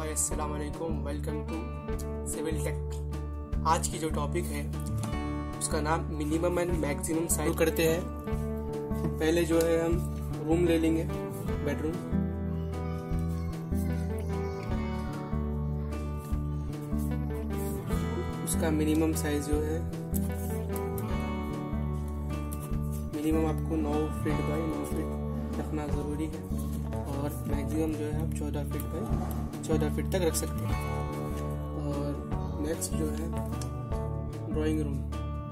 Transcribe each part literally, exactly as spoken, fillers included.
हाय अस्सलाम वालेकुम, welcome to civil take. आज की जो टॉपिक है उसका नाम मिनिमम एंड मैक्सिमम साइज करते हैं। पहले जो है हम रूम ले लेंगे, बेडरूम। उसका मिनिमम साइज जो है मिनिमम आपको नौ फीट बाई नौ फीट रखना ज़रूरी है और मैक्सिमम जो है आप चौदह फीट बाई चौदह फीट तक रख सकते हैं। और नेक्स्ट जो है ड्राइंग रूम।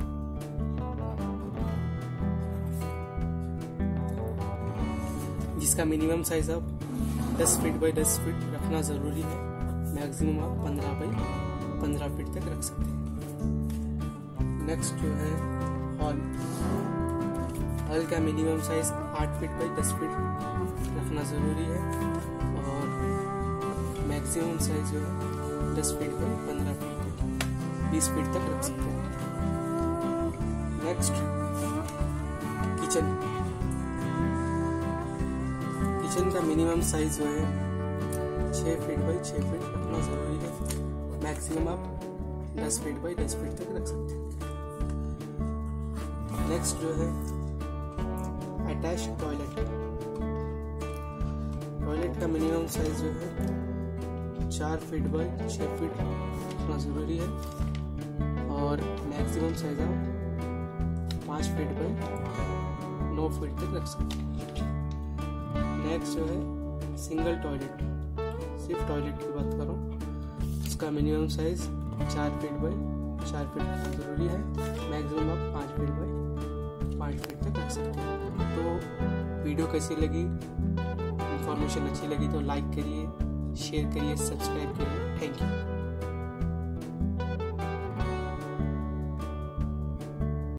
जिसका मिनिमम साइज आप दस फीट बाई दस फीट रखना ज़रूरी है, मैक्सिमम आप पंद्रह बाई पंद्रह फीट तक रख सकते हैं। नेक्स्ट जो है हॉल। हॉल का मिनिमम साइज आठ फीट बाई दस फीट रखना ज़रूरी है और मैक्सिमम साइज जो है दस फीट बाई पंद्रह फीट बीस फीट तक रख सकते हैं। Next kitchen. किचन का मिनिमम साइज जो है छः फीट बाई छः फीट रखना ज़रूरी है, मैक्सिमम आप दस फीट बाई दस फीट तक रख सकते हैं। नेक्स्ट जो है अटैच टॉयलेट। टॉयलेट का मिनिमम साइज जो है चार फीट बाई छः फीट रखना ज़रूरी है और मैक्सिमम साइज आप पाँच फीट बाई नौ फीट तक रख सकते हैं। नेक्स्ट जो है सिंगल टॉयलेट, सिर्फ टॉयलेट की बात करूँ, उसका मिनिमम साइज चार फीट बाई चार फीट रखना ज़रूरी है, मैक्सिमम आप पाँच फीट बाई पाँच फीट तक रख सकते हैं। तो वीडियो कैसी लगी, इंफॉर्मेशन अच्छी लगी तो लाइक करिए, शेयर करिए, सब्सक्राइब करिए। Thank you.